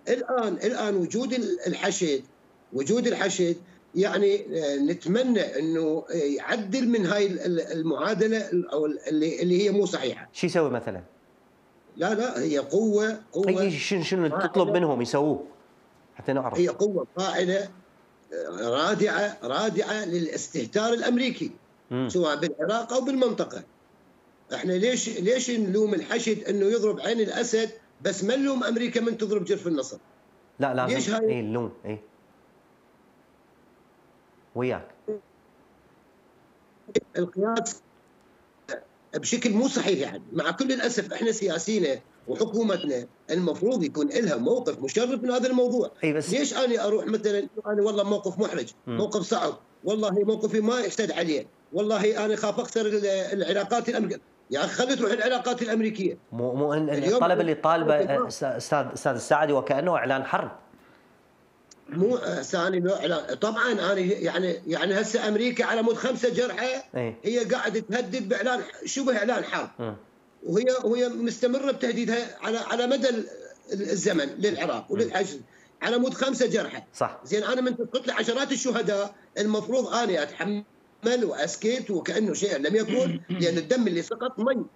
الان وجود الحشد يعني نتمنى انه يعدل من هاي المعادله او اللي هي مو صحيحه. شو يسوي مثلا؟ لا هي قوه اي شنو تطلب منهم يسووه حتى نعرف؟ هي قوه فاعله رادعه للاستهتار الامريكي سواء بالعراق او بالمنطقه. احنا ليش نلوم الحشد انه يضرب عين الاسد بس ما نلوم امريكا من تضرب جرف النصر؟ لا لازم ليش هاي اللوم وياك القياس بشكل مو صحيح. يعني مع كل الاسف احنا سياسينا وحكومتنا المفروض يكون لها موقف مشرف من هذا الموضوع. بس ليش انا اروح مثلا انا والله موقف محرج، موقف صعب، والله موقفي ما يحتاج عليه، والله انا خاف اخسر العلاقات الامريكيه. يا اخي خلي تروح العلاقات الامريكيه. مو الطلب اللي طالبه استاذ الساعدي وكانه اعلان حرب. مو ثاني طبعا انا يعني هسه امريكا على مود 5 جرحى هي قاعده تهدد باعلان شبه اعلان حرب. وهي مستمره بتهديدها على مدى الزمن للعراق وللحشد على مود 5 جرحى. صح. زين انا من تسقط لي عشرات الشهداء المفروض اني اتحمل واسكت وكانه شيء لم يكن، لان الدم اللي سقط مي.